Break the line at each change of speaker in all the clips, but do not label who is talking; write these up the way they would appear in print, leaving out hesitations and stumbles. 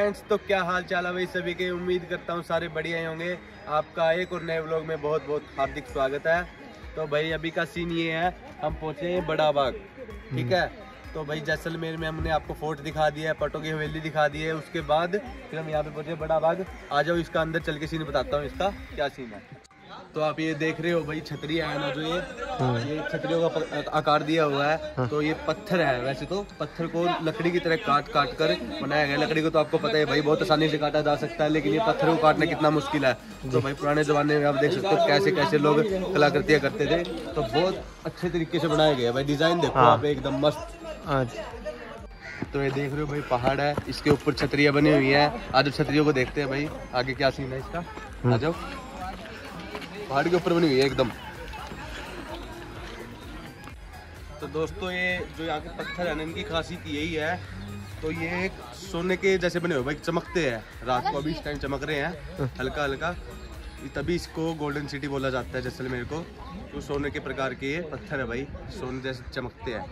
Friends, तो क्या हाल चाल है भाई सभी के। उम्मीद करता हूँ सारे बढ़िया ही होंगे। आपका एक और नए व्लॉग में बहुत बहुत हार्दिक स्वागत है। तो भाई अभी का सीन ये है, हम पहुँचे हैं बड़ा बाग, ठीक है। तो भाई जैसलमेर में हमने आपको फोर्ट दिखा दिया है, पटो की हवेली दिखा दी है। उसके बाद फिर हम यहाँ पे पहुँचे बड़ा बाग। आ जाओ इसका अंदर चल के सीन बताता हूँ इसका क्या सीन है। तो आप ये देख रहे हो भाई छतरी है ना, जो ये छतरियों का आकार दिया हुआ है। तो ये पत्थर है, वैसे तो पत्थर को लकड़ी की तरह काट काट कर बनाया गया। लकड़ी को तो आपको पता है भाई बहुत आसानी से काटा जा सकता है, लेकिन ये पत्थर को काटना कितना मुश्किल है। तो भाई पुराने जमाने में आप देख सकते हो कैसे कैसे लोग कलाकृतियाँ करते थे। तो बहुत अच्छे तरीके से बनाया गया भाई। डिजाइन देखो आप एकदम मस्त। तो ये देख रहे हो भाई पहाड़ है, इसके ऊपर छतरियाँ बनी हुई है। आज छतरियों को देखते हैं भाई आगे क्या सीन है इसका। आ जाओ, पहाड़ के ऊपर बनी हुई है एकदम। तो दोस्तों ये जो यहाँ के पत्थर है ना, इनकी खासियत यही है। तो ये एक सोने के जैसे बने हुए भाई, चमकते हैं रात को। अभी इस टाइम चमक रहे हैं हल्का हल्का, तभी इसको गोल्डन सिटी बोला जाता है जैसलमेर को। तो सोने के प्रकार के ये पत्थर है भाई, सोने जैसे चमकते हैं।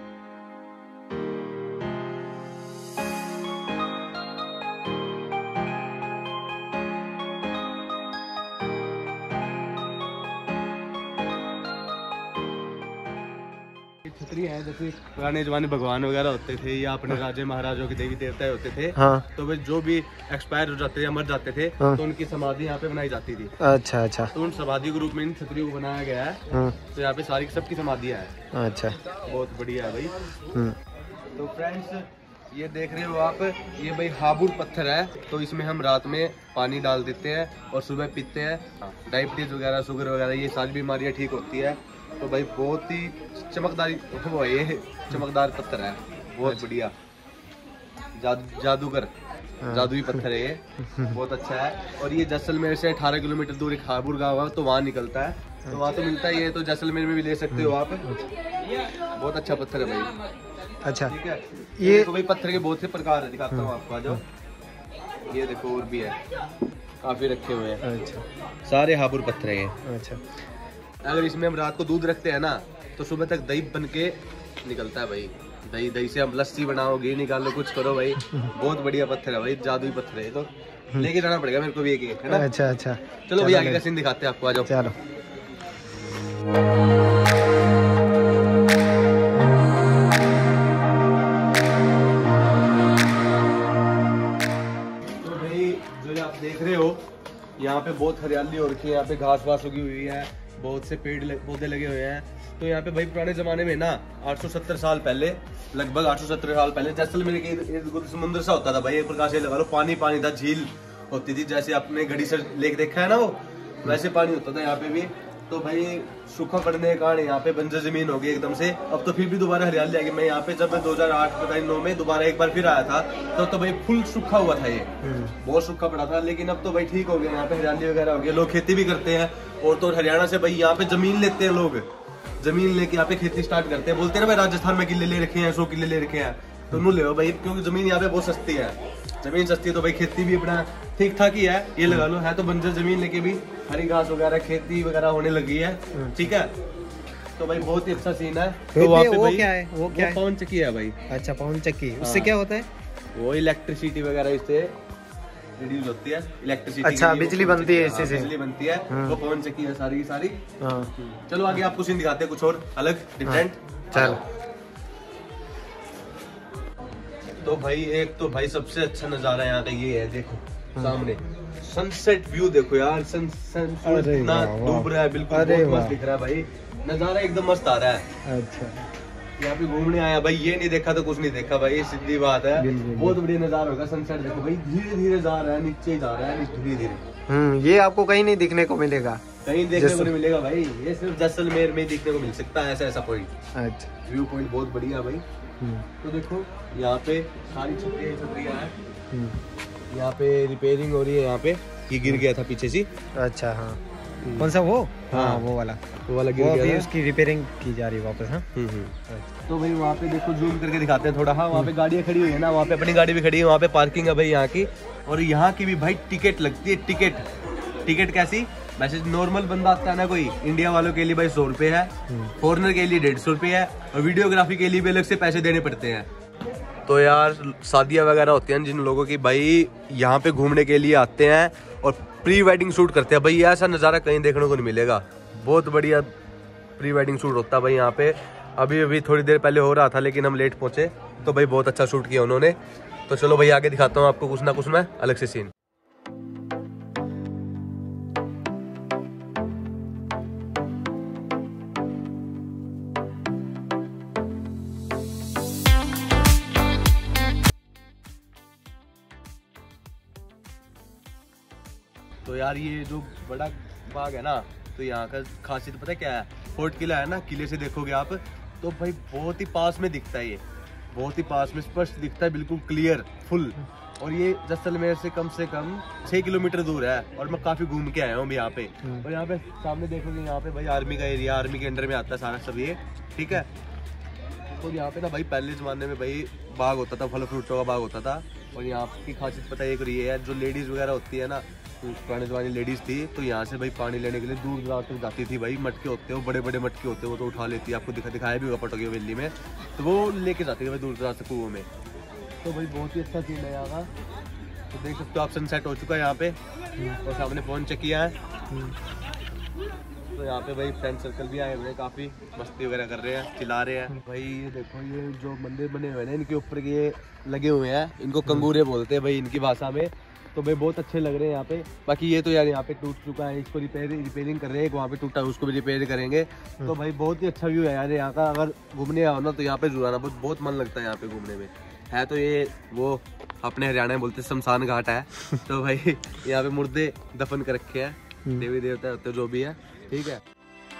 छतरी है जैसे पुराने जमाने भगवान वगैरह होते थे या अपने राजे महाराजों के देवी देवता होते थे। हाँ। तो वे जो भी एक्सपायर हो जाते थे, मर जाते थे, हाँ। तो उनकी समाधि यहाँ पे बनाई जाती थी। अच्छा अच्छा। तो उन समाधि के रूप में इन छतरियों को बनाया गया है। हाँ। तो यहाँ पे सारी सबकी समाधियाँ है। अच्छा, बहुत बढ़िया है भाई। तो फ्रेंड्स ये देख रहे हो आप, ये भाई हाबुड़ पत्थर है। तो इसमें हम रात में पानी डाल देते हैं और सुबह पीते हैं। डायबिटीज वगैरह, शुगर वगैरह, ये सारी बीमारियाँ ठीक होती है। तो भाई बहुत ही चमकदार वो ये चमकदार पत्थर है, बहुत बढ़िया। जादूगर जादुई पत्थर है ये, बहुत अच्छा है। और ये जैसलमेर से 18 किलोमीटर दूर एक हाबुड़ गाँव है, तो वहाँ निकलता है। तो वहाँ तो मिलता ही है, तो जैसलमेर में भी ले सकते हो आप। बहुत अच्छा पत्थर है भाई। अच्छा, ठीक है। ये तो भाई पत्थर के बहुत से प्रकार है, दिखाता हूँ आपको। आ जाओ, ये देखो और भी है, काफी रखे हुए हैं। अच्छा, सारे हाबुड़ पत्थर है ये। अच्छा, अगर इसमें हम रात को दूध रखते हैं ना, तो सुबह तक दही बन के निकलता है भाई। दही से हम लस्सी बनाओ, घी निकालो, कुछ करो भाई। बहुत बढ़िया पत्थर है भाई, जादुई पत्थर है। तो लेके जाना पड़ेगा मेरे को भी एक, है ना। अच्छा अच्छा, चलो भैया आगे का सीन दिखाते हैं आपको। आ जाओ, चलो। तो भाई जो आप देख रहे हो, यहाँ पे बहुत हरियाली हो रखी है। यहाँ पे घास वास उगी हुई है, बहुत से पेड़ पौधे लगे हुए हैं। तो यहाँ पे भाई पुराने जमाने में ना 870 साल पहले, लगभग 870 साल पहले जैसलमेर के इर्द गिर्द समुद्र सा होता था भाई। एक प्रकार से लगा लो पानी पानी था, झील होती थी। जैसे आपने घड़ी से लेक देखा है ना, वो वैसे पानी होता था यहाँ पे भी। तो भाई सूखा पड़ने के कारण यहाँ पे बंजर जमीन हो गई एकदम से। अब तो फिर भी दोबारा हरियाली आ गई। मैं यहाँ पे जब 2008-9 में दोबारा एक बार फिर आया था, तो भाई फुल सूखा हुआ था, ये बहुत सूखा पड़ा था। लेकिन अब तो भाई ठीक हो गया, यहाँ पे हरियाली वगैरह हो गई। लोग खेती भी करते हैं। और तो हरियाणा से भाई यहाँ पे जमीन लेते हैं लोग, जमीन लेके यहाँ पे खेती स्टार्ट करते हैं। बोलते हैं ना भाई राजस्थान में किले ले रखे हैं, 100 किले ले रखे हैं, तो नू ले भाई, क्योंकि जमीन यहाँ पे बहुत सस्ती है। जमीन सस्ती है तो भाई खेती भी अपना ठीक ठाक ही है, ये लगा लो। है तो बंजर जमीन लेके भी हरी घास वगैरह खेती वगैरह होने लगी है, ठीक है। तो भाई बहुत ही अच्छा सीन है। तो वहाँ पे भाई क्या है, वो क्या है, पवन चक्की है भाई। अच्छा, पवन चक्की, उससे क्या होता है? वो इलेक्ट्रिसिटी वगैरह इससे रिड्यूस होती है, इलेक्ट्रिसिटी। अच्छा, बिजली बनती है इससे, बिजली बनती है। वो पवन चक्की है सारी की सारी। चलो आगे आपको सीन दिखाते हैं कुछ और अलग डिफरेंट। चलो। तो भाई एक तो भाई सबसे अच्छा नजारा यहाँ का ये है, देखो सामने सनसेट व्यू देखो यार। सनसेट इतना डूब रहा है, बिल्कुल बहुत मस्त दिख रहा है भाई। नजारा एकदम मस्त आ रहा है। अच्छा, यहाँ पे घूमने आया भाई, ये नहीं देखा तो कुछ नहीं देखा भाई, सीधी बात है। बहुत बढ़िया नजारा होगा। सनसेट देखो भाई, धीरे धीरे जा रहा है, नीचे जा रहा है धीरे धीरे। ये आपको कहीं नहीं दिखने को मिलेगा, कहीं देखने को नहीं मिलेगा भाई। ये सिर्फ जैसलमेर में दिखने को मिल सकता है, ऐसा पॉइंट। अच्छा, व्यू पॉइंट बहुत बढ़िया भाई। तो देखो यहाँ पे सारी छतरियाँ हैं। यहाँ पे रिपेयरिंग हो रही है। यहाँ पे ये गिर गया था पीछे से। अच्छा, हाँ। कौन सा वो? हाँ, वो वाला गिर गया था, उसकी रिपेयरिंग की जा रही है वापस। हाँ। तो भाई वहाँ पे देखो, जूम करके दिखाते हैं थोड़ा। हाँ, वहाँ पे गाड़ियाँ खड़ी हुई है ना, वहाँ पे अपनी गाड़ी भी खड़ी है। वहाँ पे पार्किंग है भाई यहाँ की। और यहाँ की भी भाई टिकट लगती है। टिकट कैसी? वैसे नॉर्मल बंदा आता है ना कोई, इंडिया वालों के लिए भाई 100 रुपये है, फॉरेनर के लिए 150 रुपये है, और वीडियोग्राफी के लिए भी अलग से पैसे देने पड़ते हैं। तो यार शादियाँ वगैरह होती हैं जिन लोगों की, भाई यहाँ पे घूमने के लिए आते हैं और प्री वेडिंग शूट करते हैं। भाई ऐसा नज़ारा कहीं देखने को नहीं मिलेगा, बहुत बढ़िया प्री वेडिंग शूट होता है भाई यहाँ पे। अभी थोड़ी देर पहले हो रहा था लेकिन हम लेट पहुँचे, तो भाई बहुत अच्छा शूट किया उन्होंने। तो चलो भाई आगे दिखाता हूँ आपको कुछ ना कुछ मैं अलग से सीन। तो यार ये जो बड़ा बाग है ना, तो यहाँ का खासियत पता है क्या है? फोर्ट किला है ना, किले से देखोगे आप तो भाई बहुत ही पास में दिखता है, ये बहुत ही पास में स्पष्ट दिखता है, बिल्कुल क्लियर फुल। और ये जैसलमेर से कम 6 किलोमीटर दूर है और मैं काफी घूम के आया हूँ यहाँ पे। और यहाँ पे सामने देखोगे, यहाँ पे भाई आर्मी का एरिया, आर्मी के अंडर में आता है सारा सब ये, ठीक है। तो यहाँ पे ना भाई पहले जमाने में भाई बाग होता था, फल फ्रूटों का बाग होता था। और यहाँ की खासियत पता है एक ये है, जो लेडीज वगैरह होती है ना, तो पुराने जमाने लेडीज थी, तो यहाँ से भाई पानी लेने के लिए दूर दराज तक जाती थी भाई। मटके होते हैं वो, बड़े बड़े मटके होते हैं, वो तो उठा लेती है, आपको दिखाया भी होगा पटोगी वैली में, तो वो लेके जाती है भाई दूर दराज तक कुओं में। तो भाई बहुत ही अच्छा सीन है यहाँ का। तो देख सकते हो आप, सनसेट हो चुका है यहाँ पे और सामने फोन चेक किया है। तो यहाँ पे भाई फ्रेंड सर्कल भी आए हुए हैं, काफी मस्ती वगैरह कर रहे हैं, चिल्ला रहे हैं। भाई ये देखो, ये जो मंदिर बने हुए हैं इनके ऊपर ये लगे हुए हैं, इनको कंगूरे बोलते हैं भाई इनकी भाषा में। तो भाई बहुत अच्छे लग रहे हैं यहाँ पे। बाकी ये तो यार यहाँ पे टूट चुका है, इसको रिपेयरिंग कर रहे हैं, वहाँ पे टूटा है उसको भी रिपेयर करेंगे। तो भाई बहुत ही अच्छा व्यू है यार यहाँ का। अगर घूमने आओ ना तो यहाँ पे जरूर आना, बहुत मन लगता है यहाँ पे घूमने में। है तो ये वो अपने हरियाणा में बोलते शमशान घाट है। तो भाई यहाँ पे मुर्दे दफन कर रखे हैं, देवी देवता होते जो भी है, ठीक है।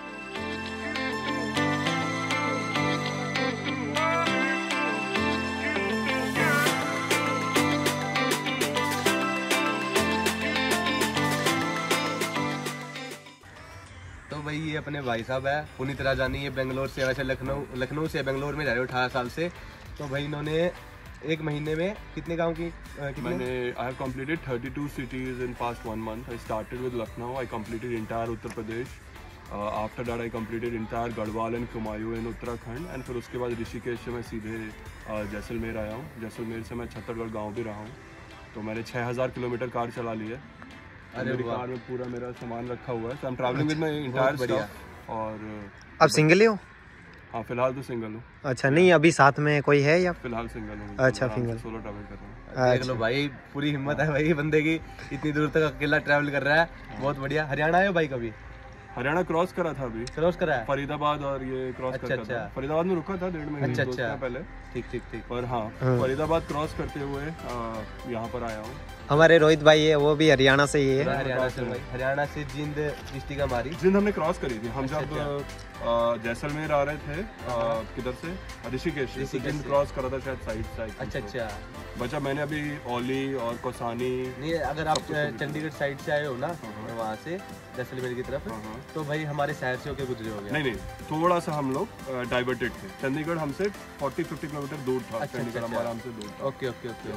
तो भाई ये अपने भाई साहब है पुनीत राजानी, ये बेंगलोर से, वैसे लखनऊ से बेंगलोर में रह रहे हो 18 साल से। तो भाई इन्होंने एक महीने में कितने गांव की
मैंने I have completed 32 cities in past 1 month. I started with Lucknow. I completed entire Uttar Pradesh. After that I completed entire Garhwal and Kumaon in Uttarakhand. And फिर उसके बाद ऋषिकेश से मैं सीधे जैसलमेर आया हूँ। जैसलमेर से मैं छत्तरगढ़ गांव भी रहा हूँ। तो मैंने 6000 किलोमीटर कार चला ली है। मेरी कार में पूरा मेरा सामान रखा हुआ है। So I'm traveling with my entire stuff. और
अब सिंगल ही हो?
हाँ फिलहाल तो सिंगल हूँ।
अच्छा, नहीं अभी साथ में कोई है या?
फिलहाल सिंगल हूँ।
अच्छा, सिंगल
सोलो ट्रैवल कर रहा हूँ।
देख लो भाई, पूरी हिम्मत है भाई बंदे की, इतनी दूर तक अकेला ट्रैवल कर रहा है, बहुत बढ़िया। हरियाणा आए हो भाई कभी?
हरियाणा क्रॉस करा था अभी,
क्रॉस करा है
फरीदाबाद और ये क्रॉस करता था। फरीदाबाद में रुका था 1.5 महीने पहले।
ठीक।
पर हाँ, फरीदाबाद क्रॉस करते हुए यहाँ पर आया हूँ।
हमारे रोहित भाई है, वो भी हरियाणा से ही है।
हरियाणा से जिंद डिस्ट्रिक्ट हमारी।
जिंद हमने क्रॉस करी थी, हम जब जैसलमेर आ रहे थे किधर से, ऋषिकेश से जिंद क्रॉस करा था शायद साइड।
अच्छा
बच्चा मैंने अभी ओली और कोसानी।
नहीं, अगर आप चंडीगढ़ साइड से आए हो ना वहाँ से जैसलमेर की तरफ, तो भाई हमारे शहर से होकर गुजरे हो गए।
नहीं, थोड़ा सा हम लोग डाइवर्टेड थे। चंडीगढ़ हमसे 40-50 किलोमीटर दूर था। चंडीगढ़ हमारा हमसे दूर था।
ओके,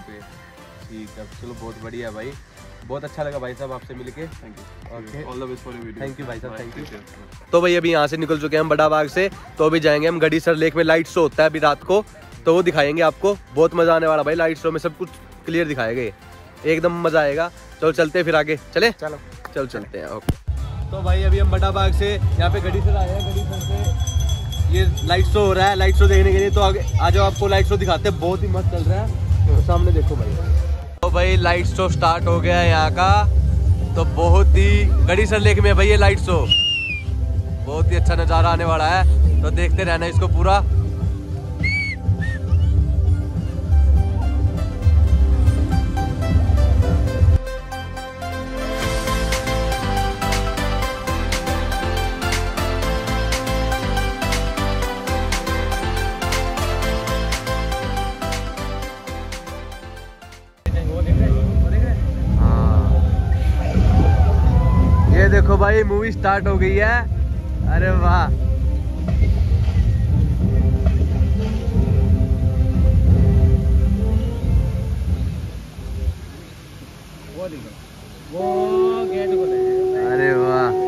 ठीक है। चलो बहुत बढ़िया भाई, बहुत अच्छा लगा भाई साहब आपसे मिलके।
Thank you, all the best for your video.
Thank you भाई साहब, थैंक यू। तो भाई अभी यहाँ से निकल चुके हैं हम बड़ा बाग से, तो अभी जाएंगे हम गढ़ीसर लेक में। लाइट शो होता है अभी रात को, तो वो दिखाएंगे आपको, बहुत मजा आने वाला भाई। लाइट शो में सब कुछ क्लियर दिखाएंगे, एकदम मजा आएगा। चलो चलते हैं फिर आगे, चलो चलते हैं। ओके, तो भाई अभी हम बड़ा बाग से यहाँ पे गढ़ीसर आए हैं। गढ़ीसर से ये लाइट शो हो रहा है, लाइट शो देखने के लिए। तो आगे आ जाओ, आपको लाइट शो दिखाते हैं, बहुत ही मस्त चल रहा है। तो सामने देखो भाई, तो भाई लाइट शो स्टार्ट हो गया है यहाँ का। तो बहुत ही गढ़ीसर लेक में भाई ये लाइट शो, बहुत ही अच्छा नज़ारा आने वाला है, तो देखते रहना इसको पूरा। ये देखो भाई, मूवी स्टार्ट हो गई है। अरे वाह, वो गेट खोले। अरे वाह,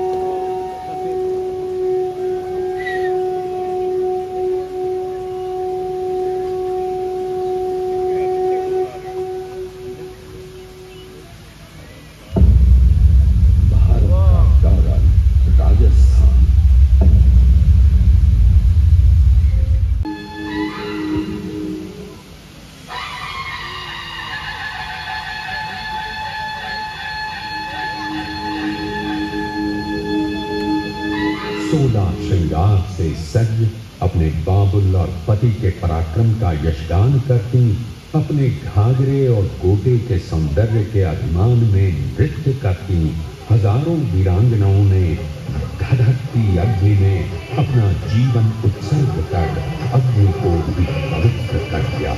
16 श्रृंगार से सज अपने बाबुल और पति के पराक्रम का यशगान करती, अपने घाघरे और गोटे के सौंदर्य के अभिमान में नृत्य करती हजारों वीरांगनाओं ने धधकती अग्नि में अपना जीवन उत्सर्ग कर अग्नि को भी पवित्र कर दिया।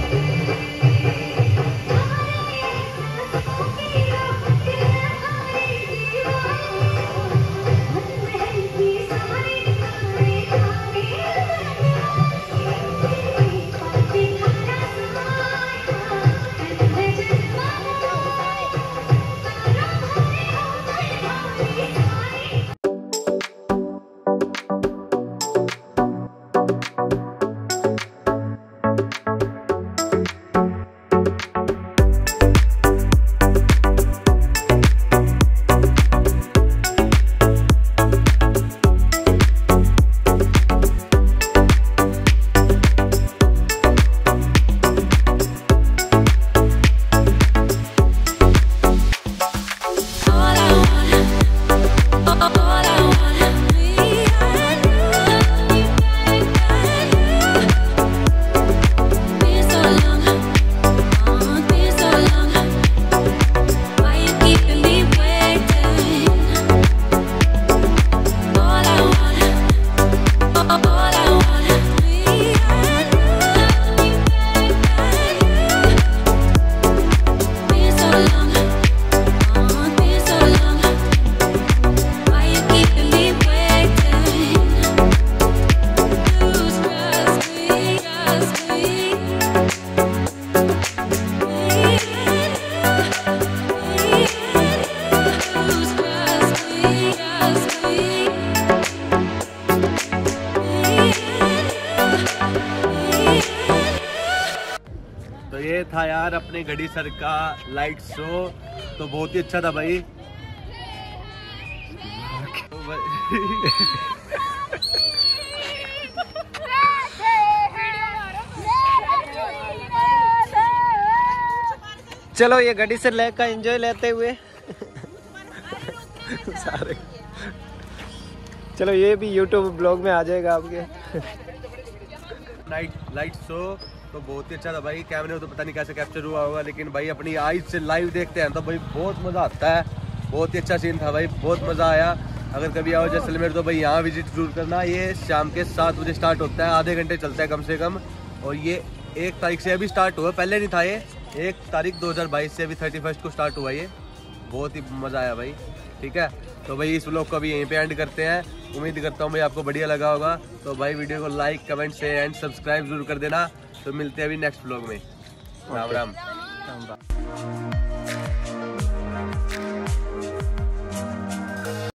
तो ये था यार अपने घड़ीसर का लाइट शो, तो बहुत ही अच्छा था भाई।
चलो ये घड़ीसर लेक का एंजॉय लेते हुए सारे चलो ये भी यूट्यूब ब्लॉग में आ जाएगा आपके।
लाइट शो तो बहुत ही अच्छा था भाई। कैमरे में तो पता नहीं कैसे कैप्चर हुआ होगा, लेकिन भाई अपनी आईज से लाइव देखते हैं तो भाई बहुत मज़ा आता है। बहुत ही अच्छा सीन था भाई, बहुत मज़ा आया। अगर कभी आओ जैसलमेर तो भाई यहाँ विजिट जरूर करना। ये शाम के 7 बजे स्टार्ट होता है, आधे घंटे चलता है कम से कम। और ये 1 तारीख से अभी स्टार्ट हुआ, पहले नहीं था ये। 1 तारीख 2022 से अभी 31 को स्टार्ट हुआ ये। बहुत ही मज़ा आया भाई। ठीक है, तो भाई इस व्लॉग को अभी यहीं पे एंड करते हैं। उम्मीद करता हूँ भाई आपको बढ़िया लगा होगा। तो भाई वीडियो को लाइक, कमेंट से एंड सब्सक्राइब जरूर कर देना। तो मिलते हैं अभी नेक्स्ट व्लॉग में। राम राम।